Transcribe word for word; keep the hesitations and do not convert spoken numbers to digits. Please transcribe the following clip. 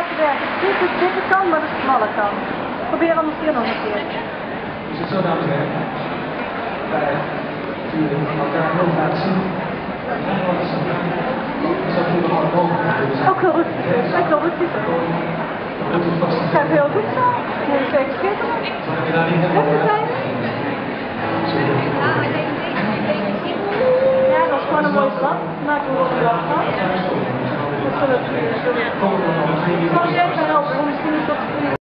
laten werken. Dit, is, dit kan, maar de smalle kan. Probeer anders hier nog een keer. Is het zo, dames en heren? Wij natuurlijk elkaar heel graag zien. Is dat nu nog wat mogelijk? Ook heel goed. Ook heel goed. Het gaat heel goed zo. Het is zeker schitterend. Rustig zijn. Ja, dat is gewoon een mooi blad. Maak er gewoon een blad van. Dat zullen we. Ik zal je even helpen, misschien is dat